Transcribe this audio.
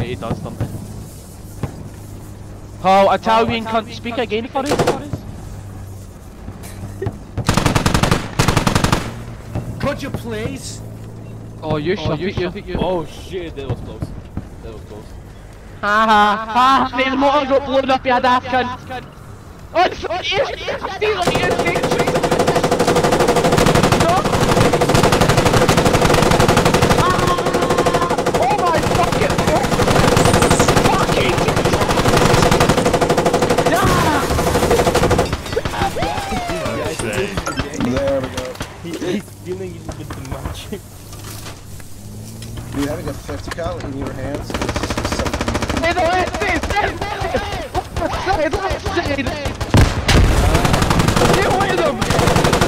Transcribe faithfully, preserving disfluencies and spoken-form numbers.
He does something. Oh, Italian can't speak again for us. Could you please? Oh, you shut it, you. you. Oh shit, that was close. That was close. Ha ha ha! The motor got blown up, you daft cunt. Oh, it's on you! It's stealing you! No! Ah! Oh my fucking god! Fucking! There we go. He, he's feeling it with the magic. Dude, having a fifty cal in your hands is just something. Hey, the left side! Left side! Left side! Get with him!